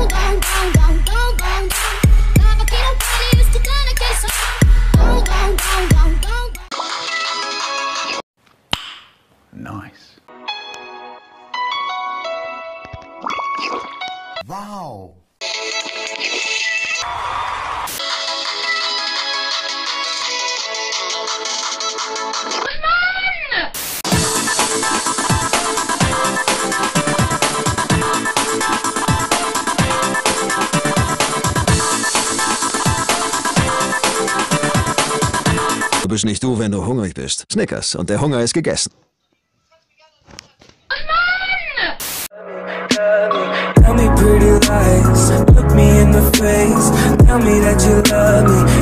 Nice. Wow. Du bist nicht du, wenn du hungrig bist. Snickers und der Hunger ist gegessen. Tell me pretty lies, look me in the face, tell me that you love me.